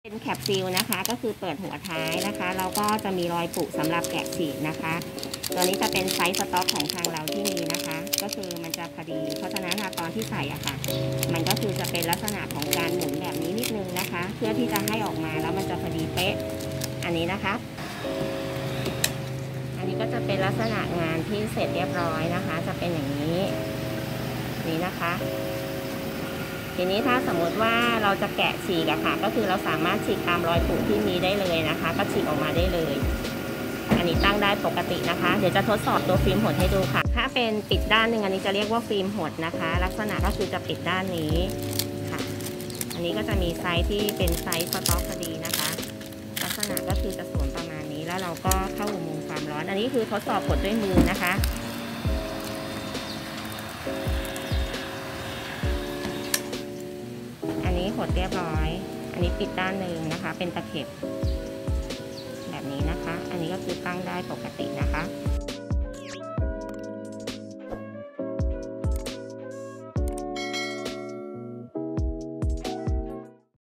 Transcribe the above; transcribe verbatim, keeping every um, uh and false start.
เป็นแคปซีลนะคะก็คือเปิดหัวท้ายนะคะแล้วก็จะมีรอยปุสำหรับแกะฉีกนะคะตัวนี้จะเป็นไซส์สต็อกของทางเราที่มีนะคะก็คือมันจะพอดีเพราะฉะนั้นตอนที่ใส่อะค่ะมันก็คือจะเป็นลักษณะของการหมุนแบบนี้นิดนึงนะคะเพื่อที่จะให้ออกมาแล้วมันจะพอดีเป๊ะอันนี้นะคะอันนี้ก็จะเป็นลักษณะงานที่เสร็จเรียบร้อยนะคะจะเป็นอย่างนี้นี่นะคะทีนี้ถ้าสมมติว่าเราจะแกะฉีกอะค่ะก็คือเราสามารถฉีกตามรอยปุที่มีได้เลยนะคะก็ฉีกออกมาได้เลยอันนี้ตั้งได้ปกตินะคะเดี๋ยวจะทดสอบตัวฟิล์มหดให้ดูค่ะถ้าเป็นปิดด้านหนึ่งอันนี้จะเรียกว่าฟิล์มหดนะคะลักษณะก็คือจะปิดด้านนี้ค่ะอันนี้ก็จะมีไซส์ที่เป็นไซส์สต็อกพอดีนะคะลักษณะก็คือจะสวมประมาณนี้แล้วเราก็เข้าอุโมงค์ความร้อนอันนี้คือทดสอบกดด้วยมือนะคะหดเรียบร้อยอันนี้ปิดด้านหนึ่งนะคะเป็นตะเข็บแบบนี้นะคะอันนี้ก็คือตั้งได้ปกตินะคะ